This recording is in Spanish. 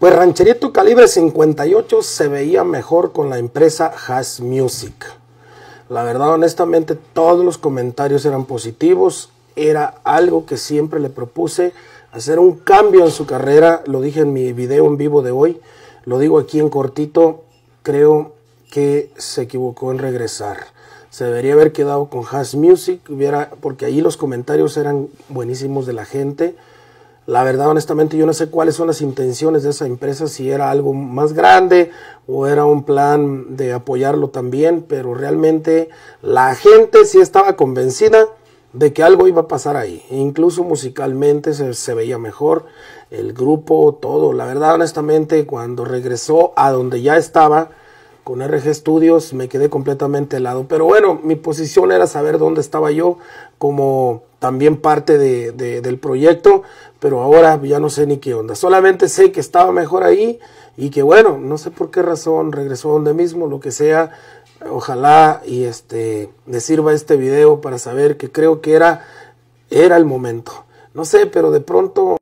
Pues Rancherito Calibre 58 se veía mejor con la empresa Has Music. La verdad, honestamente, todos los comentarios eran positivos. Era algo que siempre le propuse, hacer un cambio en su carrera. Lo dije en mi video en vivo de hoy, lo digo aquí en cortito. Creo que se equivocó en regresar. Se debería haber quedado con Has Music, porque ahí los comentarios eran buenísimos de la gente. La verdad, honestamente, yo no sé cuáles son las intenciones de esa empresa, si era algo más grande o era un plan de apoyarlo también, pero realmente la gente sí estaba convencida de que algo iba a pasar ahí. Incluso musicalmente se veía mejor, el grupo, todo. La verdad, honestamente, cuando regresó a donde ya estaba, con RG Studios, me quedé completamente helado. Pero bueno, mi posición era saber dónde estaba yo como también parte del proyecto, pero ahora ya no sé ni qué onda. Solamente sé que estaba mejor ahí y que bueno, no sé por qué razón regresó a donde mismo, lo que sea. Ojalá y le sirva este video para saber que creo que era el momento. No sé, pero de pronto